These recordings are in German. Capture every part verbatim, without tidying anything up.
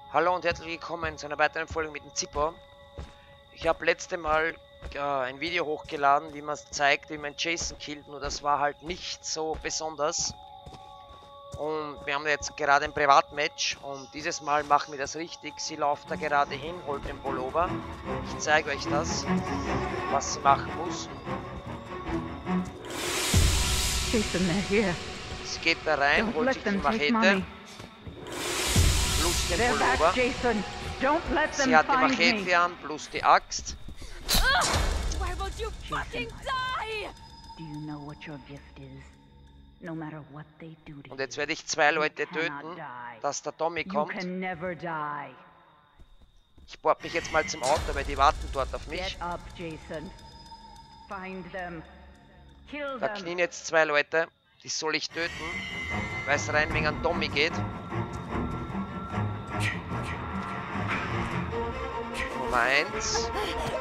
Hallo und herzlich willkommen zu einer weiteren Folge mit dem Zippo. Ich habe letzte Mal äh, ein Video hochgeladen, wie man es zeigt, wie man Jason killt, nur das war halt nicht so besonders. Und wir haben jetzt gerade ein Privatmatch und dieses Mal machen wir das richtig. Sie läuft da gerade hin, holt den Pullover. Ich zeige euch das, was sie machen muss. Jason, they're here. Sie geht da rein, Don't holt let sich die them take Machete mommy. plus den They're Pullover. back, Jason. Don't let them Sie hat die find Machete me. an plus die Axt. Why won't you fucking die? Do you know what your gift is? No matter what they do to Und jetzt you, werde ich zwei you Leute cannot töten, die. dass der Tommy You kommt. can never die. Ich bohre mich jetzt mal zum Auto, weil die warten dort auf mich. Get up, Jason. Find them. Kill Da them. knien jetzt zwei Leute. Die soll ich töten, weil es rein wegen an Tommy geht. Nummer eins.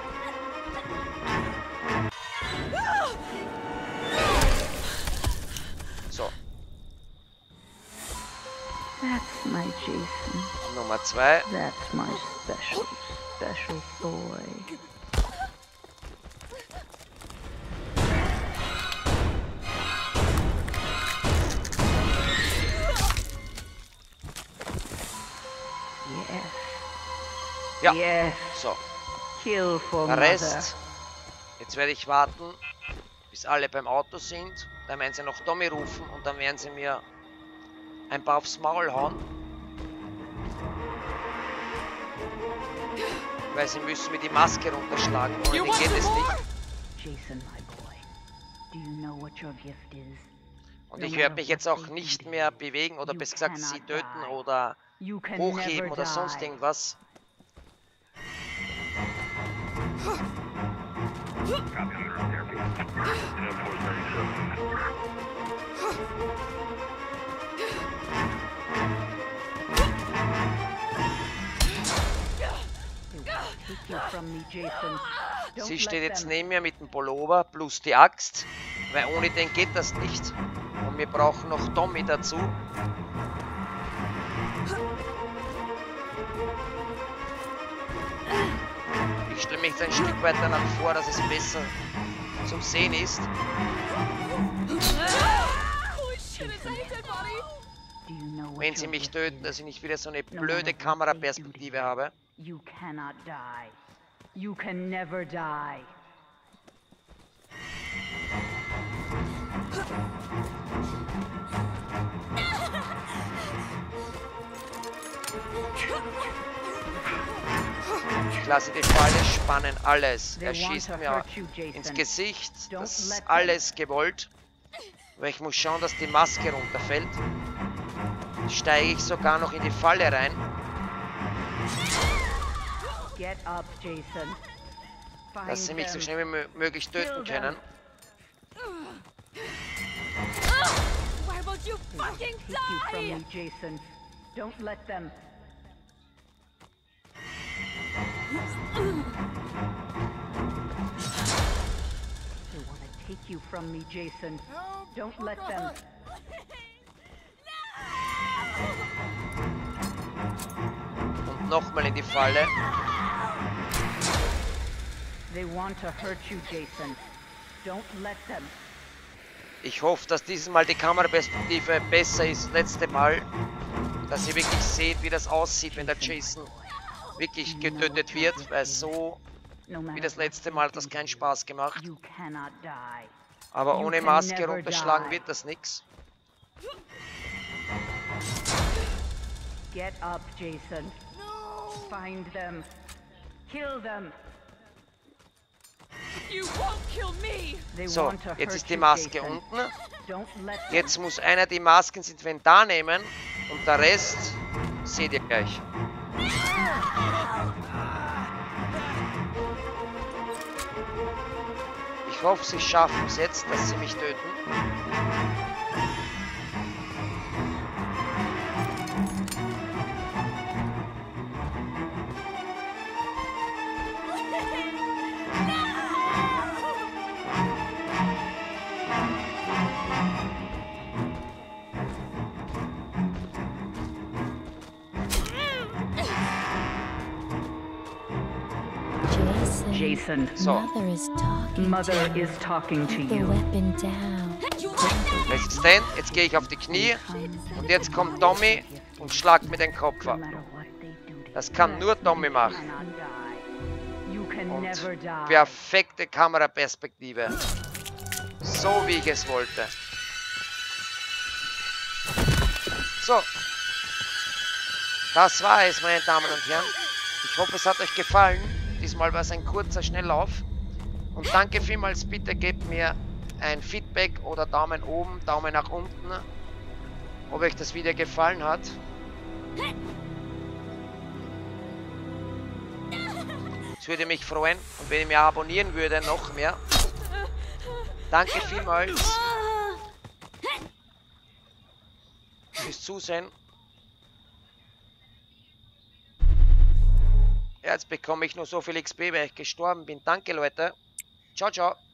So, That's my Jason. Nummer zwei. That's my special, special boy. Yes. Ja, Yes. so. Kill for Der mother. Rest. Jetzt werde ich warten, bis alle beim Auto sind. Dann werden sie noch Tommy rufen und dann werden sie mir ein paar aufs Maul hauen. Weil sie müssen mir die Maske runterschlagen. Ohne die geht es nicht. Jason, my boy. Do you know what your gift is? Und ich werde mich jetzt auch nicht mehr bewegen oder besser gesagt sie töten oder You can hochheben never oder sonst die. irgendwas. Take you from me, Jason. Don't Sie let steht jetzt them. neben mir mit dem Pullover plus die Axt, weil ohne den geht das nicht. Und wir brauchen noch Tommy dazu. Ich stelle mich jetzt ein Stück weiter nach vor, dass es besser zum Sehen ist. Holy shit, it's a dead body. Do you know what Wenn sie your mich gift töten, is? dass ich nicht wieder so eine No matter blöde what they do to Kameraperspektive you, habe. You cannot die. You can never die. Ich lasse die Falle spannen, alles. Er They want schießt to mir hurt you, ins Jason. Gesicht. Don't Das ist let them. alles gewollt. Aber ich muss schauen, dass die Maske runterfällt. Steige ich sogar noch in die Falle rein. Get up, Jason. Find Dass sie mich so them. schnell wie mö- möglich töten Kill them. können. Why won't you fucking Take you from die? me, Jason. Don't let them. They want to take you from me, Jason. Don't let them. Und nochmal in die Falle. They want to hurt you, Jason. Don't let them. Ich hoffe, dass dieses Mal die Kameraperspektive besser ist als letzte Mal. Dass ihr wirklich seht, wie das aussieht, wenn der Jason wirklich getötet wird. Weil so No wie matter das what letzte they Mal hat do das to keinen you, Spaß gemacht. You cannot die. Aber You ohne can Maske never runterschlagen die. wird das nichts. Get up, Jason. Find them. Kill them. You won't kill me. They So, want to jetzt hurt ist die you, Maske Jason. unten. Don't let them. Jetzt muss einer die Masken ins Inventar nehmen und der Rest seht ihr gleich. Ich hoffe, sie schaffen es jetzt, dass sie mich töten. Jason. So. Mother is talking Mother to is talking to you. The you. weapon down. Resistent. Jetzt gehe ich auf die Knie. Und jetzt kommt Tommy und schlagt mir den Kopf No ab. matter what they do to Das you, kann nur Tommy you machen. cannot die. You can Und never die. perfekte Kameraperspektive. So wie ich es wollte. So. Das war es, meine Damen und Herren. Ich hoffe, es hat euch gefallen. Diesmal war es ein kurzer Schnelllauf. Und danke vielmals. Bitte gebt mir ein Feedback oder Daumen oben, Daumen nach unten, ob euch das Video gefallen hat. Es würde mich freuen. Und wenn ihr mir abonnieren würde, noch mehr. Danke vielmals fürs Zusehen. Jetzt bekomme ich nur so viel X P, weil ich gestorben bin. Danke, Leute. Ciao, ciao.